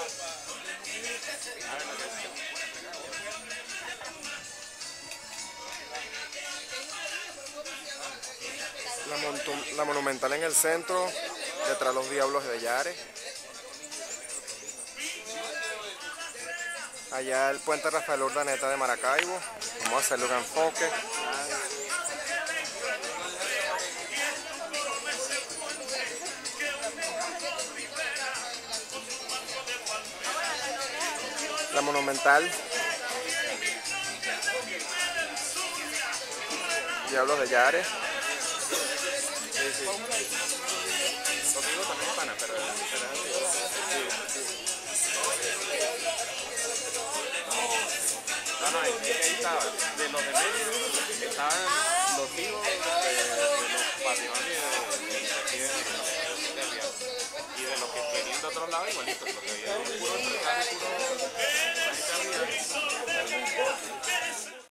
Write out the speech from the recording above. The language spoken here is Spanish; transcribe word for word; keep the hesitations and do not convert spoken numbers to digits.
La, la Monumental en el centro, detrás los Diablos de Yare. Allá el puente Rafael Urdaneta de Maracaibo. Vamos a hacerle un enfoque. La Monumental. Diablos de Yare. Sí, sí. Conmigo también es pana, pero... pero sí, sí. No, no, es que ahí estaba, de los de medio, estaban los hijos de, de los patrimonios de, de, de aquí de, de, de, de y de los que venían de otros lados igualitos, porque había un puro empresario, puro